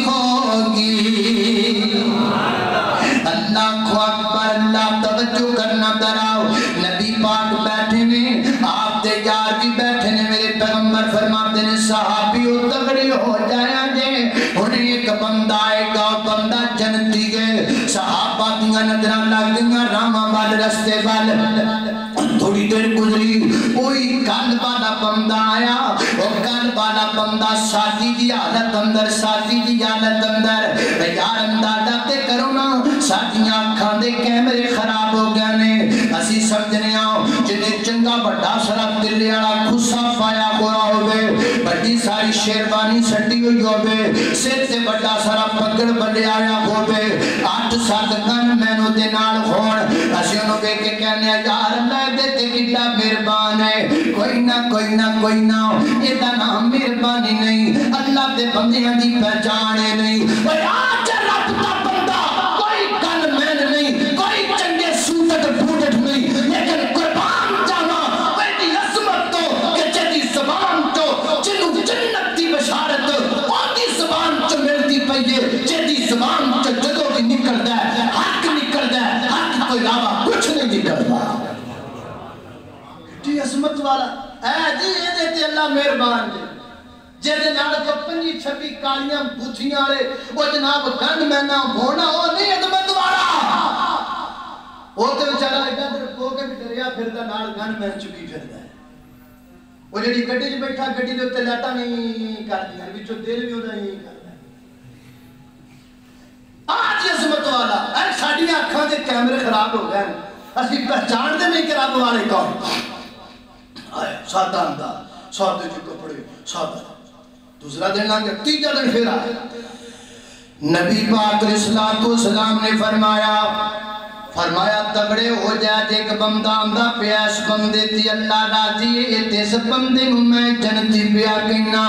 ہوگی اللہ کو اکبر اللہ توجہ کرنا دراؤ نبی پاک بیٹھے ہیں آپ دے یار بھی بیٹھے ہیں میرے پیغمبر فرماتے ہیں صحابیوں تگڑے ہو جایا جے انہیں ایک بندہ آئے گا بندہ جنتی گئے صحابہ دیا نظران لگ دیا راما بال رستے بال تھوڑی دیر گزری کوئی کل والا بندہ آیا وہ کل والا بندہ ساتھی دی حالت اندر ساتھی دی حالت اندر یار اندازہ تے کرو نا ساتھیاں کھان دے کیمرے خراب ہو گیا نے اسی سمجھنے آؤ جنہیں چنگا بڑا سراب دلی آڑا خصہ پایا ہوا ہوئے بڑی ساری شیروانی سٹی ہوئی ہوئے سر سے بڑا سراب پکڑ بلے آیا ہوئے 8-7 گن مینو دے نال خون اسی انہوں بے کے کہنے یار اللہ دیتے کتا مہربان ہے کوئی نہ یہ دا نام مہربانی نہیں اللہ دے بندیاں دی پہچانے نہیں اور آج رب دا بندہ کوئی کل مین نہیں کوئی چنگے سوٹت بھوٹت نہیں لیکن قربان جانا ویدی عظمت تو کہ جدی زبان تو جنو جنت دی بشارت آدھی زبان چو ملتی پئیے جدی زبان چو جدو بھی نکل دا ہے حق نکل دا ہے حق کو علاوہ کچھ نہیں نکل دا جی عظمت والا اے جی یہ دیتے اللہ مہربان دے جیدے نال کو 25-26 کالیاں بھوچیاں آرے وہ جناب گن میں نہ ہونا وہ نہیں عظمت والا وہ تو بچارہ ایڈا در کو کے بھی دریا پھردا نال گن میں چکی پھردا ہے وہ جڑی گڈی جو بیٹھا گڈی دے تے لاٹا نہیں کر دیا وچوں دل بھی ہودا نہیں کردا آج عظمت والا اے ساڈی اکھاں دے کیمرے خراب ہو گئے اسی پہچان دے نہیں کہ رب والے کون آئے سادہ انداز سادے جو کپڑے سادہ دوسرا دن لانگے تیجا دن پھر آئے نبی پاک علیہ السلام نے فرمایا تگڑے ہو جائے ایک بندہ آمدہ پیاس بندے تی اللہ راضی ہے تیس بندے میں جنتی پیا کہنا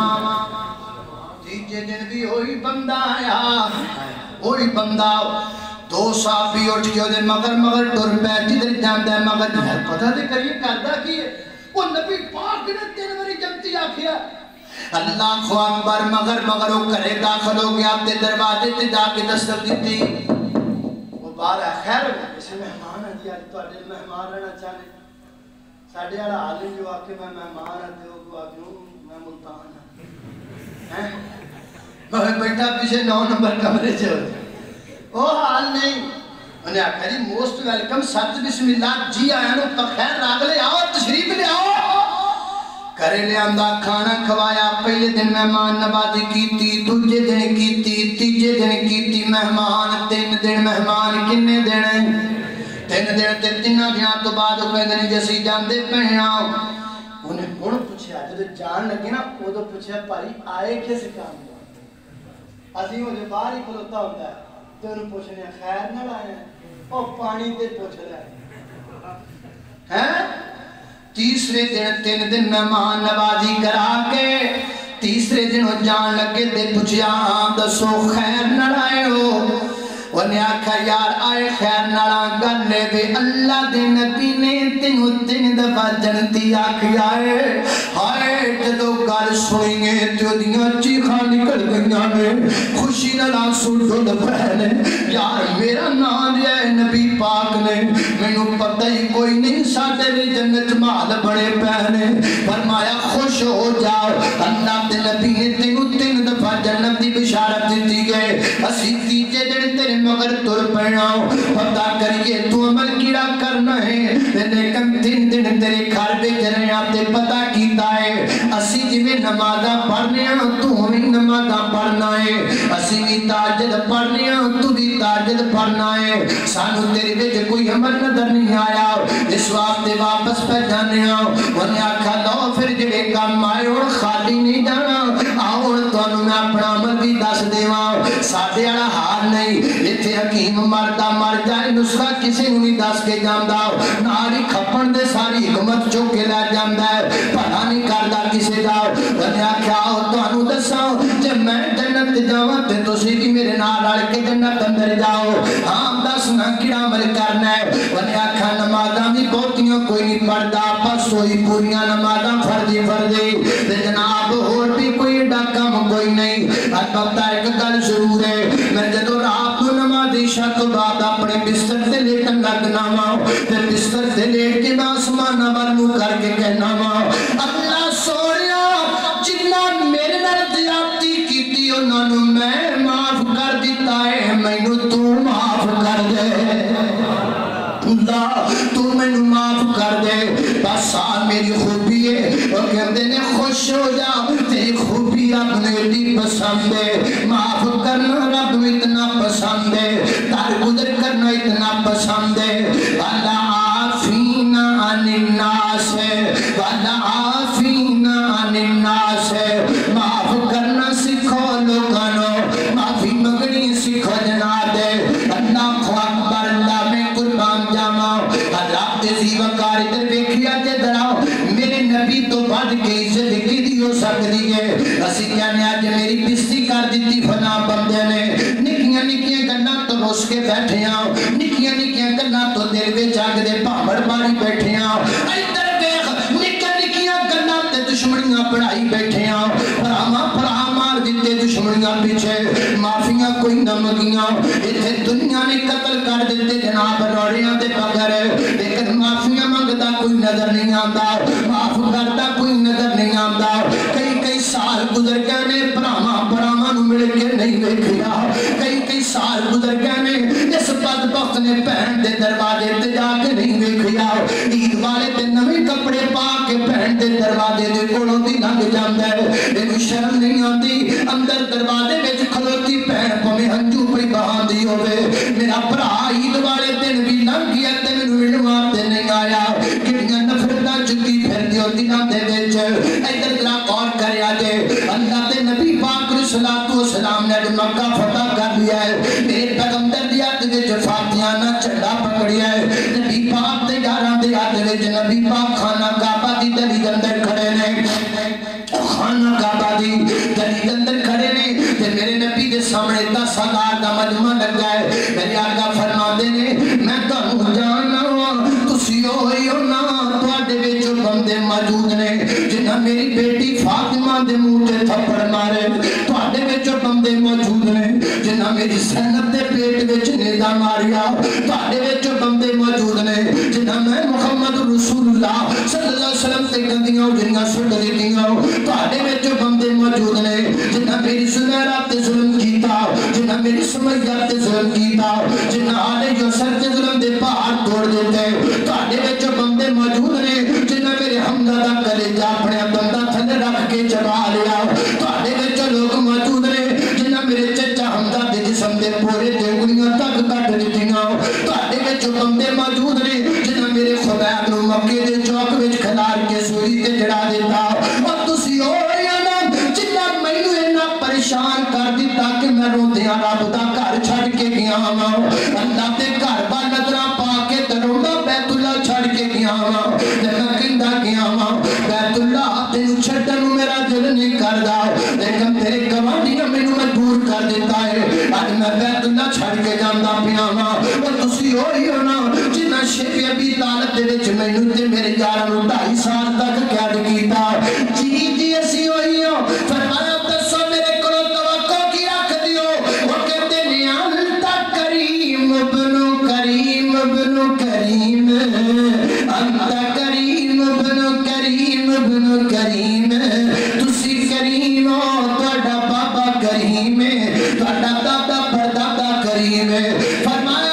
تیجے دن بھی ہوئی بندہ آیا ہوئی بندہ 2 صحابی اٹھیو دے مگر ٹر بیٹھی در جاندہ ہے مگر پتہ دے کریے کردہ کیے وہ نبی پاک نے تین وری جمتی آکھیا اللہ خو اکبر مگر وہ کرے داخل ہو گیا تے دروازے تے جا کے دستک دیتی وہ بارہ خیر ہوگا کسی مہمان ہے دیا تو اڈے مہمان رہنا چاہنے ساڑھے آڑا عالم جو آکے میں مہمان آتے ہو کو آکے میں ملتان ہے میں بیٹھا پیچھے 9 نمبر کمرے چھے ہوتے وہ حال نہیں انہیں آکھا جی موسٹ ویلکم ساتھ بسم اللہ جی آیا نو پخیر راگ لے آؤ تشریف لے آؤ کرے لے اندہ کھانا کھوایا پہلے دن مہمان نوازی کیتی دوجے دن کیتی تیجے دن کیتی مہمان 3 دن مہمان کنے دن 3 دن تے 3 دنوں تو بعد کوئی دن جیسی جاندے پہنا انہیں کون پوچھا جب جان لگے نا وہ تو پوچھا پاری آئے کیسے کام عظیم ہو جو باہر ہی کھلوتا ہوتا ہے تو انہوں پوچھنے خیر نہ لائے ہیں اور پانی دے پوچھ رہے ہیں تیسرے دن 3 دن مہمان نوازی کرا کے تیسرے دن وہ جان لگے دے پوچھیا دسو خیر نہ لائے ہو انہیں آکھا یار آئے خیر نڑا گلے بے اللہ دے نبی نے تینو 3 دفعہ جنتی آکھی آئے جدو گل سنیں گے تو دیاں چیخاں نکل گئیاں میں خوشی نہ سن ڈھل پہنے یار میرا نام ہے نبی پاک نے مینوں پتہ ہی کوئی نہیں ساڈے لئی جنت مال بڑے پہنے فرمایا خوش ہو جاؤ اللہ دے نبی نے تینو 3 دفعہ جنت دی بشارت دیتی گئے اسی تیجے دن تیرے مگر تر پہناؤ پتہ کریے تو عمل کیڑا کرنا ہے لیکن 3 دن تیرے گھر پہ جنے آتے پتہ کی کیتا ہے اسی جویں نمازاں پڑھنے ہاں تو بھی نمازاں پڑھنا ہے اسی بھی تہجد پڑھنے ہاں تو بھی تہجد پڑھنا ہے سانو تیرے وچ کوئی عمل نظر نہیں آیا اس واسطے واپس پہ جانے ہاں انہیں آکھا لو پھر جڑے کام آئے اور خالی نہیں جانا آؤ تانوں میں اپنا عمل بھی دس دیواں ساڈے والا حال نہیں ایتھے حکیم مردا مر جائے نسخہ کسی نوں نہیں دس کے جاندا نال ہی کھپن دے ساری حکمت چوک کے لے جاندا ہے بھلا نہیں کردا کسی دا انہیں آکھیا تانوں دساں جے میں جنت جاواں تے تسی بھی میرے نال رل کے جنت اندر جاؤ ہاں دس نہ کیڑا عمل کرنا ہے انہیں آکھیا نمازاں بھی بہتیاں کوئی نہیں پڑھدا بس وہی پوریاں نمازاں فرضی تے جناب اور بھی کوئی ایڈا کم کوئی نہیں البتہ ایک گل ضرور ہے میں جدوں رات کو نماز عشاء تو بعد اپنے بستر سے لیٹن لگنا وا تے بستر سے لیٹ کے میں آسمان ول منہ کر کے کہنا وا اللہ سونیا جنہ میرے نال زیادتی کیتی انہاں نوں میں معاف کر دیتا ہے مینوں تو معاف کر دے اللہ تو مینوں معاف کر دے بس میری خوبی ہے وہ کہتے نے خوش ہو جا تیری خوبی رب نے اتنی پسند ہے معاف کرنا رب میں اتنا پسند ہے درگزر کرنا اتنا پسند ہے والا عافینا عن الناس ہے والا عافینا عن الناس ہے معاف کرنا سکھو لوگانو معافی مگنی سکھو جناب دے اللہ اکبر اللہ میں قربان جاما حضرات عزیز وقار ادھر دیکھیا تے دراؤ میرے نبی تو بڑھ کے عزت کی دی ہو سکتی ہے اسی کہنے آج میری بستی کر دیتی فنا بندے نے نکیاں نکیاں گنا تو روس کے بیٹھے ہیں نکیاں نکیاں گنا تو دل میں جاگ دے پامڑ ماری بیٹھے ہیں ادھر دیکھ نکیاں گنا تے دشمنیاں پڑھائی بیٹھے ہیں پراما مار دیتے دشمنیاں پیچھے معافیاں کوئی نہ مگیاں اتھے دنیا نے قتل کر دیتے جناب روڑیاں دے بغیر لیکن معافیاں منگتا کوئی نظر نہیں آتا معاف کرتا کوئی نظر نہیں آتا کئی سال گزر گئے نے پراما نو مل کے نہیں دیکھیا کئی سال گزر گئے نے اس بدبخت نے بہن دے دروازے تے جا کے نہیں دیکھیا عید والے تے نویں کپڑے پا کے بہن دے دروازے دے کولوں دی لنگ جاندا ہے اینوں شرم نہیں آتی اندر دروازے وچ کھلوتی بہن پویں ہنجو پئی بہاندی ہوے میرا بھرا عید والے دن بھی لنگ گیا تے مینوں ملن واسطے نہیں آیا کیڑیاں نفرتاں چکی پھردی او دلاں دے وچ ادھر ذرا غور کریا جے اللہ دے نبی پاک علیہ الصلوۃ والسلام نے مکہ فتح کر لیا ہے میرے پیغمبر دی ہاتھ وچ فاتحہ نہ جھنڈا پکڑیا ہے نبی پاک دے یاراں دے ہاتھ وچ نبی پاک خانہ کعبہ دی گلی اندر کھڑے نے خانہ کعبہ دی گلی اندر کھڑے نے تے میرے نبی دے سامنے 10,000 دا مجمع لگا ہے میرے آقا فرماندے نے میں تانوں جاننا تسی ہوئی ہو نا تواڈے وچ بندے موجود نے جنہاں میری بیٹی فاطمہ دے منہ تے تھپڑ مارے تواڈے وچ بندے موجود نے جنہاں میری زینب دے پیٹ وچ نیزا ماریا تواڈے وچ بندے موجود نے جنہاں میں محمد رسول اللہ صلی اللہ علیہ وسلم تے گندیاں جنہاں سٹ دتیاں تواڈے وچ بندے موجود نے جنہاں میری زہرا تے ظلم کیتا جنہاں میری سمیہ تے ظلم کیتا جنہاں علی یوسف تے ظلم دے پہاڑ توڑ دیتے تواڈے وچ بندے موجود نے جنہاں میرے حمزہ دا کلیجہ اپنے بندہ تھلے رکھ کے چبا لیا تواڈے وچ لوگ موجود نے جنہاں میرے چچا حمزہ دے جسم دے پورے تے انگلیاں تک کٹ دتیاں تواڈے وچ بندے موجود نے جنہاں میرے خبیب نو مکے دے چوک وچ کھلار کے سوئی تے چڑھا دیتا اور تسی ہویا نا جنہاں مینوں اینا پریشان کر دیتا کہ میں روندیاں رب دا گھر چھڈ کے گیا ہاں اللہ دے گھر با نظراں پا کے تے روندا بیت اللہ چھڈ کے گیا ہاں تے میں کہندا گیا ہاں بیت اللہ تینوں چھڈن نوں میرا دل نہیں کردا لیکن تیرے گوانڈیاں مینوں مجبور کر دیتا ہے اج میں بیت اللہ چھڈ کے جاندا پیا ہاں اور تسی ہوئی ہو نا جنہاں شیخ ابی طالب دے وچ مینوں تے میرے یاراں نوں 2.5 سال تک قید کیتا جی اسی ہوئی ہو فرمایا دسو میرے کولوں توقع کی رکھ دیو وہ کہتے نے انت کریم ابن کریم ابن کریم انت کریم ابن کریم ابن کریم تسی کریم ہو تہاڈا بابا کریم ہے تہاڈا دادا پردادا کریم ہے فرمایا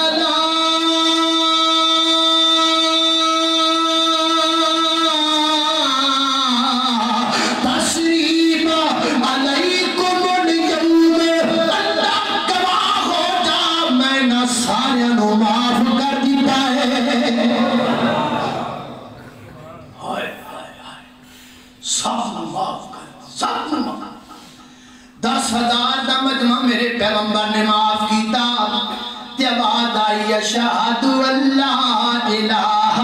سب معاف کر، سب معاف۔ 10,000 دا مجمع میرے پیغمبر نے معاف کیتا تے آواز آئی اشہد اللہ الہ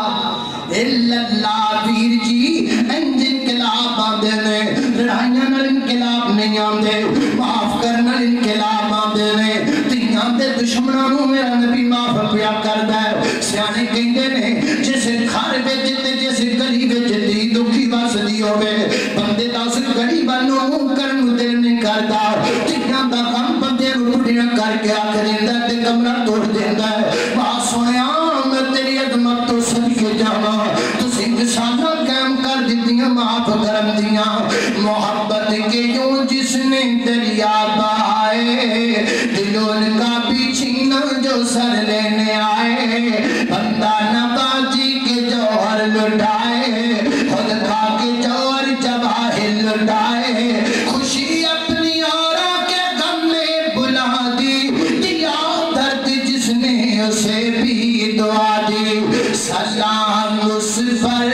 الا اللہ۔ پیر جی انج انقلاب آندے نے، لڑائیاں نال انقلاب نہیں آندے، معاف کرنا انقلاب آندے نے۔ تیاں دے دشمناں نوں میرا نبی معاف پیا کردا ہے۔ سیانے کہندے نے جس گھر وچ تے جس گلی وچ دی دکھی وسدی ہوے بندے دا اس گلی والوں منہ کرن نوں دل نہیں کردا۔ تیاں دا غم بندے نوں بڑھیاں کر کے آکھ دیندا تے کمرہ توڑ دیندا ہے۔ واہ سویا میں تیری عظمت تو صدقے جاواں، تسی انساناں قائم کر دتیاں معاف کرن دیاں۔ محبت کے یوں جس نے دریا بہائے دلوں کا بھی چھینا جو سر لینے آئے۔ بندہ نوازی کے جوہر لٹائے، خود کھا کے جوہر جواہر لٹائے۔ خوشی اپنی اوروں کے غم میں بلا دی، دیا درد جس نے اسے بھی دعا دی۔ سلام اس پر،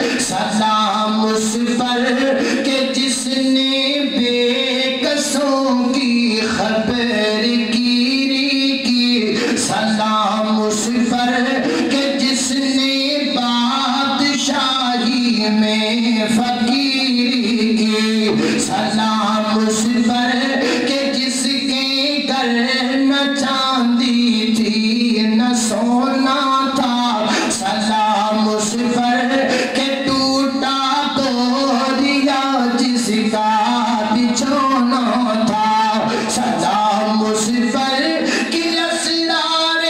سلام اس پر کہ جس نے بے کسوں کی خبر گیری کی۔ سلام اس پر کہ جس نے بادشاہی میں فقیری کی۔ سلام اس پر کہ جس کے گھر نہ چاندی تھی نہ سونا تھا۔ سلام اس پر کہ ٹوٹا دوریا جس کا بچھونا تھا۔ سلام اس پر کہ اسرار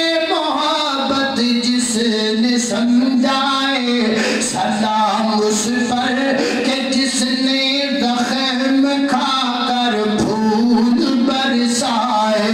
محبت جس نے سمجھائے۔ سلام اس پر کہ جس نے زخم کھا کر پھول برسائے۔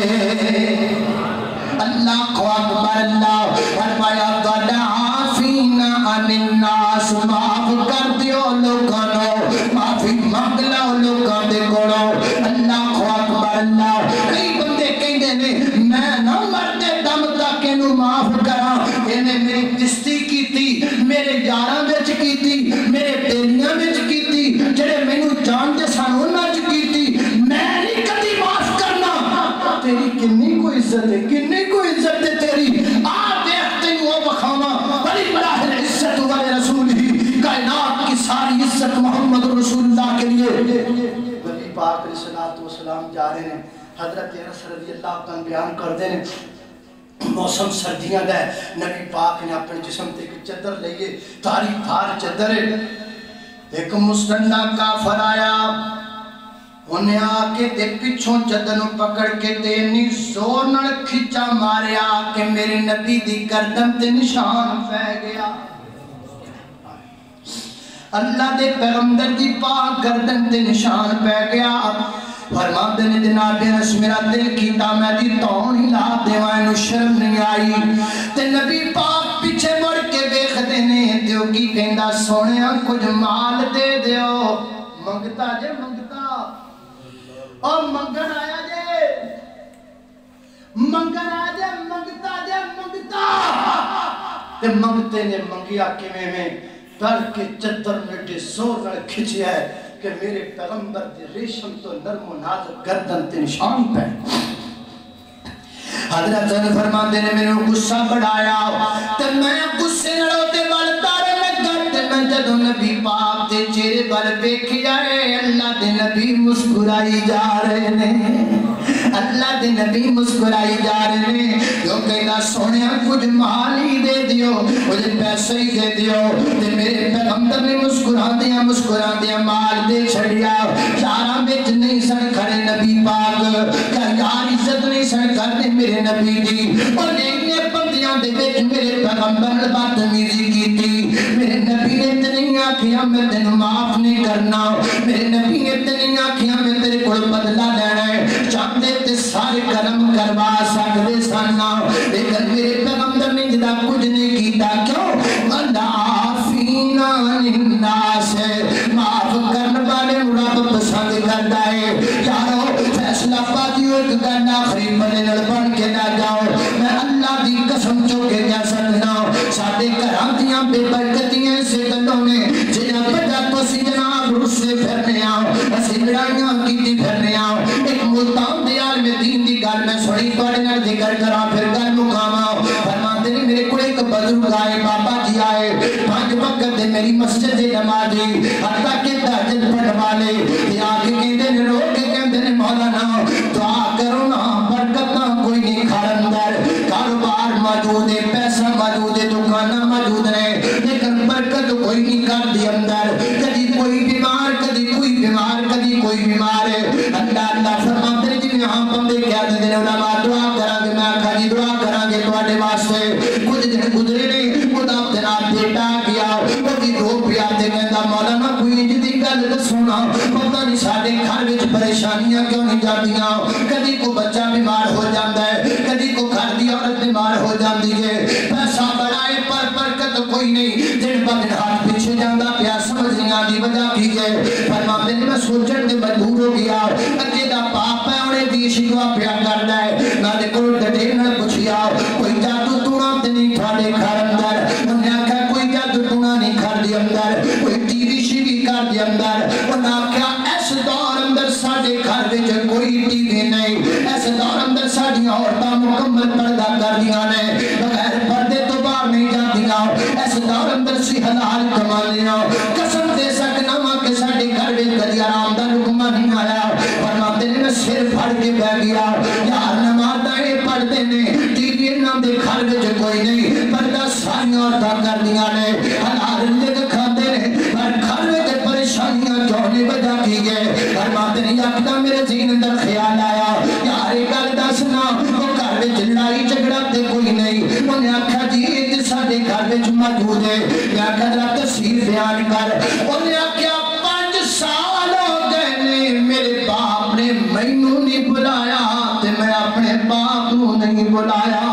اللہ کو اکبر، اللہ فرمایا وَالْعَافِينَ عَنِ النَّاسِ، معاف کر دیو لوگوں نو، معافی مانگ لو لوگوں دے کولو۔ اللہ کو اکبر، اللہ۔ کئی بندے کہندے نے میں نہ مرتے دم تک اینوں معاف کراں، اینے میری دستی کیتی، میرے یاراں وچ کیتی، میرے بیلیاں وچ کیتی، جڑے مینوں جانتے سن انہاں وچ کیتی، میں نہیں کدی معاف کرنا۔ تیری کنی کو عزت ہے، کنی کو عزت ہے تیری۔ آ دیکھ تینوں وہ بخاواں، بڑی مراحل عزت والے رسول ہی، کائنات کی ساری عزت محمد رسول اللہ کے لیے۔ نبی پاک علیہ الصلوۃ والسلام جا رہے ہیں، حضرت انس رضی اللہ عنہ بیان کر دے ہیں موسم سردیاں دا ہے، نبی پاک نے اپنے جسم تے ایک چادر لئیے، تاری دھار چادر ہے۔ ایک مستندہ کافر آیا، انہیں آکے دے پچھوں چادر پکڑ کے دے نی زور نہ کھچا ماریا کہ میرے نبی دی گردن تے نشان پہ گیا۔ اللہ دے پیغمبر دی پاک گردن تے نشان پہ گیا۔ فرمان دے جناب انس میرا دل کیتا میں دی تون ہلا دیوائنو شرم نہیں آئی۔ تے نبی پاک پیچھے مڑ کے بیخ دینے دیو کی کہندہ سونیاں کچھ مال دے دیو۔ منگتا جے منگتا، اور منگن آیا جے، منگن آیا جے، منگتا جے منگتا۔ تے منگتے نے منگیا کیویں میں ڈر کے چادر میں زور نہ کھچیا ہے کہ میرے پیغمبر دے ریشم تو نرم و نازک گردن تے نشان پہ۔ حضرت نے فرماندے نے میرے غصہ بڑھایا تے میں غصے نالوں تے بلدا لگا تے میں جدوں نبی پاک دے چہرے ول ویکھیا اے اللہ دے نبی مسکرائی جا رہے نے، اللہ دے نبی مسکرائی جا رہے نے۔ جو کہنا سونیا کچھ مال ہی دے دیو، مجھے پیسے ہی دے دیو۔ تے میرے پیغمبر نے مسکرا دیا مال دے چھڑیا۔ یاراں وچ نہیں سن کھڑے نبی پاک، کہ یار عزت نہیں سن کرتے میرے نبی دی، اور نے بندیاں دے وچ میرے پیغمبر نے بدتمیزی کیتی۔ میرے نبی نے تے نہیں آکھیا میں تینوں معاف نہیں کرنا، میرے نبی نے تے نہیں آکھیا میں تیرے کول بدلہ لینا ہے، چاہتے تے سارے کرم کروا سکدے سن، لیکن میرے پیغمبر نے جدا کچھ نہیں کیتا۔ کیوں؟ وَالْعَافِينَ عَنِ النَّاسِ، معاف کرنے والے رب پسند کرتا ہے۔ یارو فیصلہ پاتیو ایک گھر آخری بنے نل بن کے نہ جاؤ، میں اللہ دی قسم چوکے جا سکنا۔ ساڑھے گھران دیاں بے برکتیاں سے گلوں نے جنہاں بجا تو اسی جناب رسے پھرنے اسی لڑائیاں کی پھرنے ایک ملتان دے عالم دین دی گل میں سنی توڑے نال ذکر کرا پھر گل مقامہ فرماتے نہیں میرے کو ایک بزرگ آئے بابا جی آئے 5 وقت دے میری مسجد دے نمازی حتیٰ کہ تہجد پڑھ والے یہ آگے کہندے نے روک کے کہندے نے مولانا دعا کرو نا برکت نہ کوئی نہیں کھڑندر کاروبار موجود ہے پیسہ موجود ہے دکانہ موجود ہے لیکن برکت کوئی نہیں کر دی اندر کدی کوئی بیمار کدی کوئی بیمار کدی کوئی بیمار ہے اللہ فرماتے ہیں جی یہاں بندے کیا دے دے علماء دعا کرا گے میں آکھا جی دعا کرا گے تواڈے واسطے کچھ دن گزرے نہیں خدا تیرا بیٹا گیا وہ بھی رو پیا تے کہندا مولانا کوئی جدی گل دسونا پتہ نہیں ساڈے گھر وچ پریشانیاں کیوں نہیں جاندیاں کدی کو بچہ بیمار ہو جاندا ہے کدی کو گھر دی عورت بیمار ہو جاندی ہے پیسہ بڑا ہے پر برکت کوئی نہیں دن ب دن ہاتھ پیچھے جاندا پیا سمجھ نہیں آندی وجہ کی ہے فرماتے ہیں میں سوچن تے مجبور ہو گیا اگے دا باپ ہے انہیں دی شکوا پیا کردا ہے میں نے کول ڈٹے نہ پوچھیا کوئی جادو ٹونا تے نہیں تھوڑے گھر اندر انہیں آکھا کوئی جادو ٹونا نہیں گھر دی اندر کوئی ٹی وی شیوی گھر دی اندر انہیں آکھا اس دور اندر ساڈے گھر وچ کوئی ٹی وی نہیں اس دور اندر ساڈیاں عورتاں مکمل پردہ کردیاں نے بغیر پردے تو باہر نہیں جاندیاں اس دور اندر سی حلال کمالیاں قسم دے سکنا ماں کہ ساڈے گھر وچ کدی آرام دا لقمہ نہیں آیا فرماتے نے میں سر پھڑ کے بیٹھ گیا یار نمازاں اے پڑھدے نے ٹی وی انہاں دے گھر وچ کوئی نہیں پردہ ساری عورتاں کردیاں نے حلال رزق کھاندے نے پر گھر وچ پریشانیاں کیوں نہیں وجہ کی ہے فرماتے نے یکدم میرے ذہن اندر خیال آیا یار ایک گل دسنا وہ گھر وچ لڑائی جھگڑا تے کوئی نہیں انہیں آکھا جی یہ ساڈے گھر وچ موجود ہے یا ذرا تفصیل بیان کر انہیں آکھیا 5 سال ہو گئے نے میرے باپ نے مینوں نہیں بلایا تے میں اپنے باپ نوں نہیں بلایا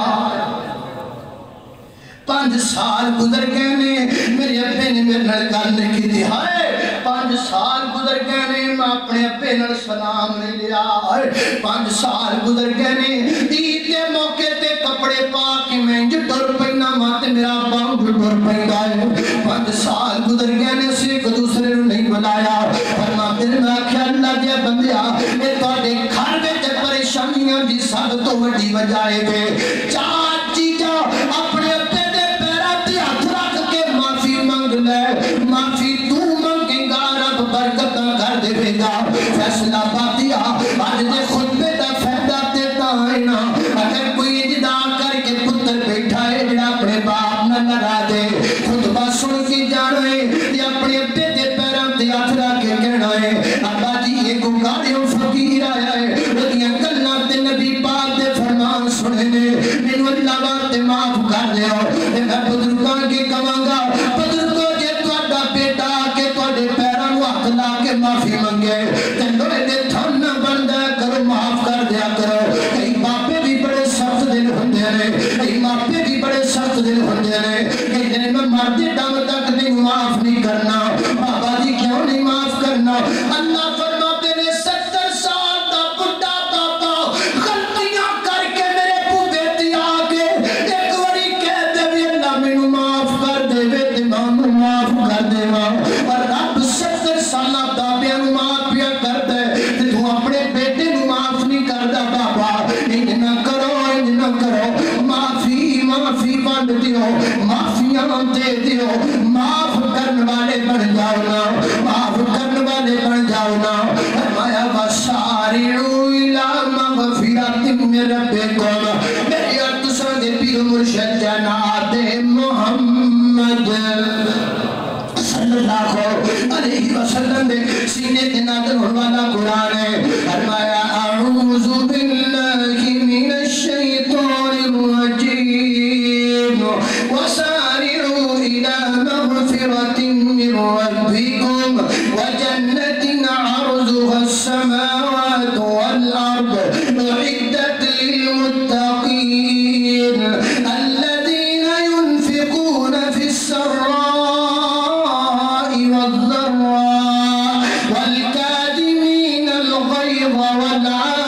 5 سال گزر گئے نے میرے ابے نے میرے نال گل نہیں کی ہائے 5 سال گزر گئے نے میں اپنے ابے نال سلام نہیں لیا 5 سال گزر گئے نے عید کے موقع تے کپڑے پا کے میں جو ٹر پینا ماں تے میرا باپ ٹر پیندا ہے 5 سال گزر گئے نے سے ایک دوسرے نوں نہیں بلایا فرماتے نے میں آکھیا اللہ دے بندیا اے تواڈے گھر وچ پریشانیاں دی سب تو وڈی وجہ ہے چار چیزاں اپنے ابے دے پیراں تے ہاتھ رکھ کے معافی منگ لے معافی تو منگے گا رب برکتاں کر دے گا فیصلہ باتیا آج دے خطبے دا فائدہ دیتا ہے نا اگر کوئی اجدا کر کے پتر بیٹھا ہے جڑا اپنے باپ نہ ناراض ہے خطبہ سن کے جانا ہے تے اپنے ابے دے پیراں تے ہاتھ رکھ کے کہنا ہے ابا جی یہ گنگاریوں فقیر آیا ہے ودیاں گلاں تے نبی پاک دے فرمان سنے نے مینوں اللہ واسطے معاف کر دیو تے میں بزرگاں کے کہاں گا بزرگوں جے تہاڈا بیٹا کے تہاڈے پیراں نوں ہاتھ لا کے معافی منگے تے لوہے دے تھن نہ بندا کرو معاف کر دیا کرو کئی باپے بھی بڑے سخت دل ہوندے نے کئی ماپے بھی بڑے سخت دل ہوندے نے کئی دن میں مردے دم تک نہیں معاف نہیں کرنا بابا جی کیوں نہیں معاف کرنا اللہ فرماتے نے 70 سال دا بڈھا بابا غلطیاں کر کے میرے بوے تے آ کے ایک واری کہہ دے وی اللہ مینوں معاف کر دے وے تے میں معاف کر دے اور رب 70 سالاں دابیاں نوں معاف پیا کر دے تے تو اپنے بیٹے نوں معاف نہیں کردا بابا انج نہ کرو معافی بند دیو معافیاں دے دیو معاف کرن والے بن جاؤ نا معاف کرن والے بن جاؤ نا فرمایا وسارعوا الی مغفرۃ من ربکم میرے تساں دے پیر مرشد جناب محمد صلی اللہ علیہ وسلم دے سینے تے نازل ہون والا قرآن ہے فرمایا اعوذ باللہ من الشیطان الرجیم وسارعوا الی مغفرۃ من ربکم وجنۃ عرضها السماوات والارض اعدت للمتقین الذین ينفقون فی السراء والضراء والكاظمين الغيظ والعافين